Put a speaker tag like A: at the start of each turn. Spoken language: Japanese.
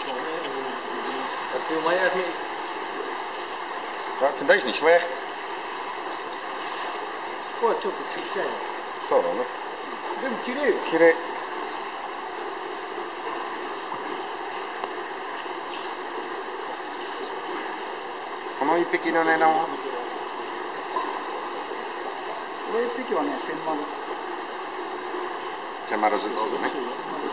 A: Dat viel mij echt niet.
B: Ja, ik vind deze niet slecht.
A: Oh,ちょっとちっちゃい。
B: そうだね。
A: でも綺麗よ。
B: 綺麗。この一匹の値段は？
A: これ一匹はね、1000万。
B: 1000丸ずつね。